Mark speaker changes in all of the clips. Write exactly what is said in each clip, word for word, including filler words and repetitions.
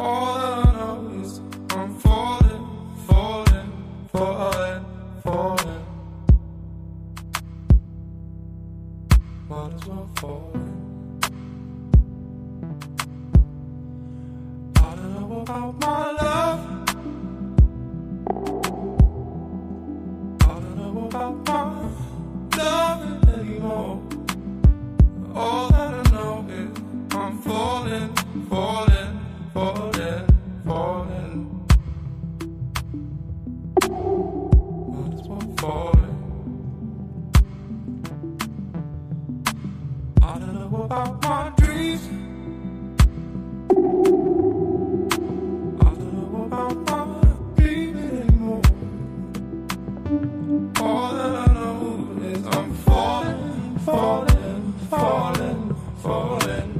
Speaker 1: All that I know is I'm falling, falling, falling, falling. Might as well falling. I don't know about my love. I don't know about my loving anymore. All that I know is I'm falling, falling, falling, falling. Might as well falling. I don't know about my dreams. I don't know about my dreaming anymore. All that I know is I'm falling, falling, falling, falling.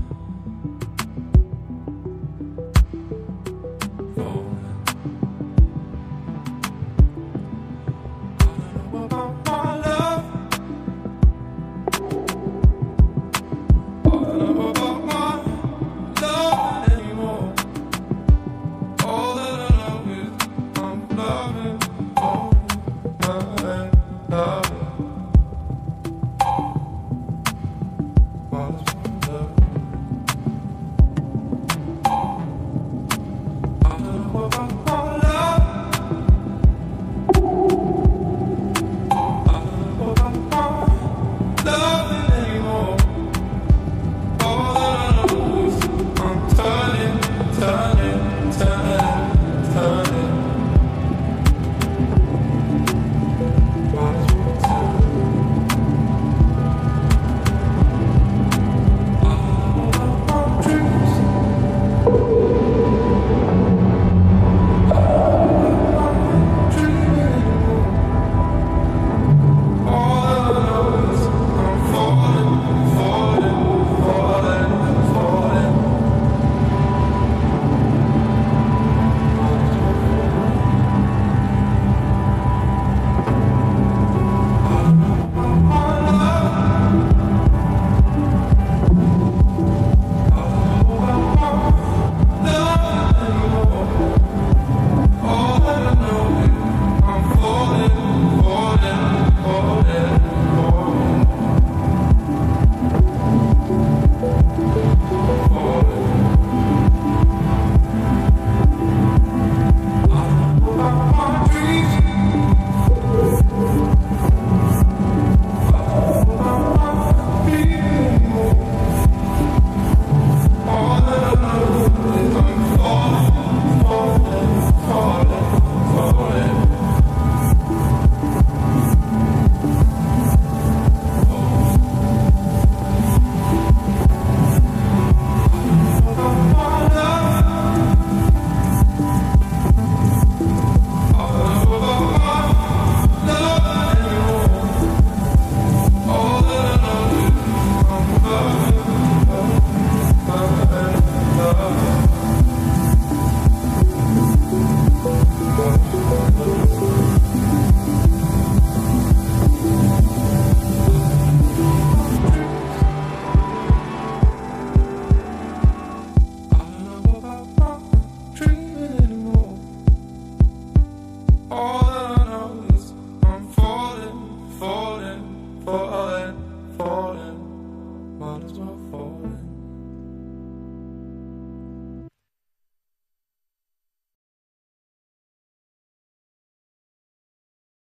Speaker 1: All that I know is I'm falling, falling, falling, falling. Might as well falling.